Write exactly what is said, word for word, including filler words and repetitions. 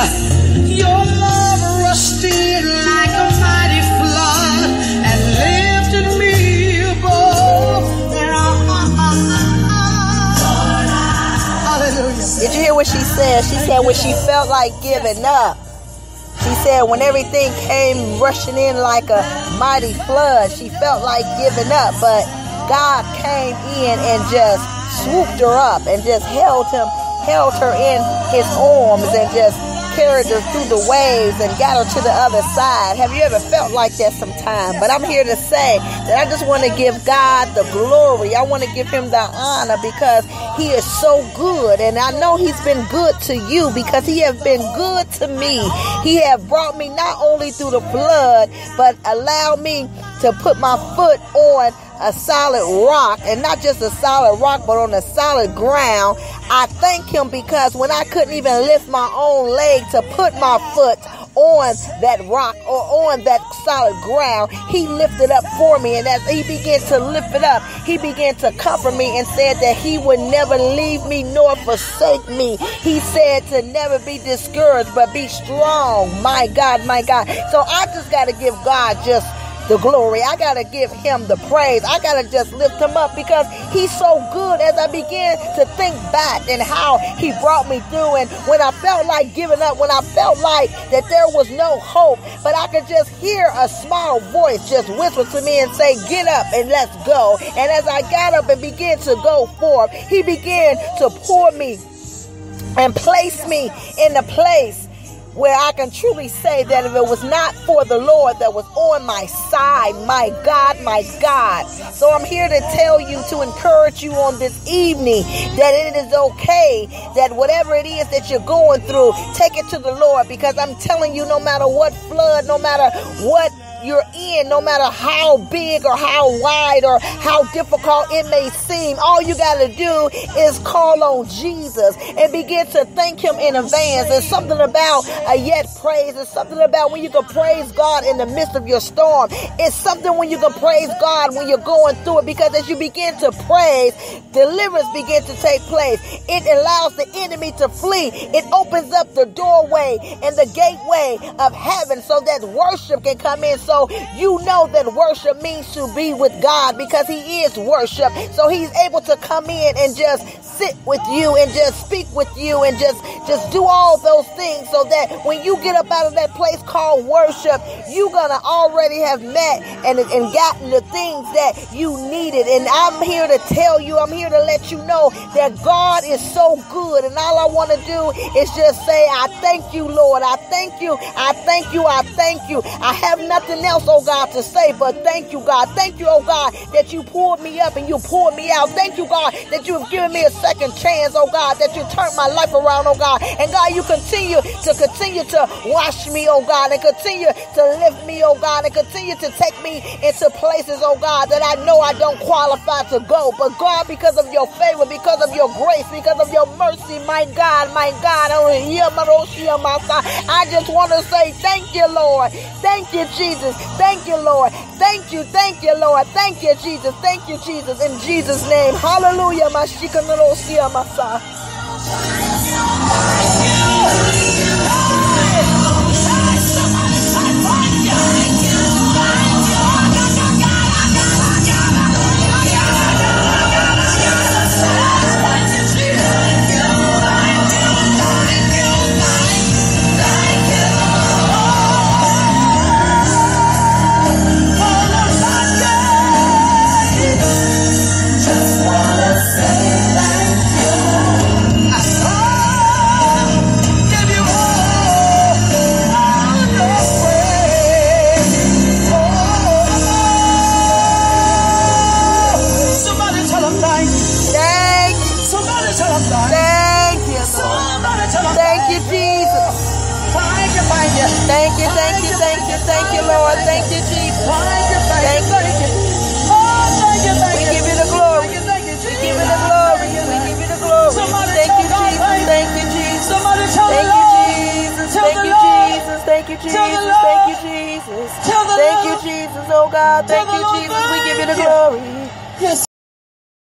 Your love rushed in like a mighty flood and lifted me above. Hallelujah. Did you hear what she said? She said when she felt like giving up. She said when everything came rushing in like a mighty flood, she felt like giving up, but God came in and just swooped her up and just held him, held her in his arms and just carried her through the waves and got her to the other side. Have you ever felt like that sometime? But I'm here to say that I just want to give God the glory. I want to give him the honor because he is so good. And I know he's been good to you because he has been good to me. He has brought me not only through the flood, but allowed me to put my foot on a solid rock, and not just a solid rock, but on a solid ground. I thank him because when I couldn't even lift my own leg to put my foot on that rock or on that solid ground, he lifted up for me. And as he began to lift it up, he began to comfort me and said that he would never leave me nor forsake me. He said to never be discouraged, but be strong. My God, my God. So I just got to give God just the glory. I got to give him the praise. I got to just lift him up because he's so good. As I began to think back and how he brought me through, and when I felt like giving up, when I felt like that there was no hope, but I could just hear a small voice just whisper to me and say, get up and let's go. And as I got up and began to go forth, he began to pour me and place me in the place where I can truly say that if it was not for the Lord that was on my side, my God, my God. So I'm here to tell you, to encourage you on this evening, that it is okay, that whatever it is that you're going through, take it to the Lord, because I'm telling you, no matter what flood, no matter what you're in, no matter how big or how wide or how difficult it may seem, all you got to do is call on Jesus and begin to thank him in advance. There's something about a yet praise. There's something about when you can praise God in the midst of your storm. It's something when you can praise God when you're going through it, because as you begin to praise, deliverance begins to take place. It allows the enemy to flee. It opens up the doorway and the gateway of heaven so that worship can come in. So you know that worship means to be with God, because he is worship. So he's able to come in and just sit with you and just speak with you and just, just do all those things, so that when you get up out of that place called worship, you're going to already have met and, and gotten the things that you needed. And I'm here to tell you, I'm here to let you know that God is so good. And all I want to do is just say, I thank you, Lord. I thank you. I thank you. I thank you. I have nothing else, oh God, to say, but thank you, God. Thank you, oh God, that you pulled me up and you pulled me out. Thank you, God, that you have given me a second chance, oh God, that you turned my life around, oh God. And God, you continue to continue to wash me, oh God, and continue to lift me, oh God, and continue to take me into places, oh God, that I know I don't qualify to go. But God, because of your favor, because of your grace, because of your mercy, my God, my God, I just want to say thank you, Lord. Thank you, Jesus. Thank you, Lord. Thank you, thank you, Lord. Thank you, Jesus. Thank you, Jesus. In Jesus' name. Hallelujah. Thank you, thank you, thank you, thank you, Lord. Thank you, Jesus. Thank you. We give you the glory. We give you the glory. We give you the glory. Thank you, Jesus. Thank you, Jesus. Thank you, Jesus. Thank you, Jesus. Thank you, Jesus. Thank you, Jesus. Thank you, Jesus. Oh God, thank you, Jesus. We give you the glory.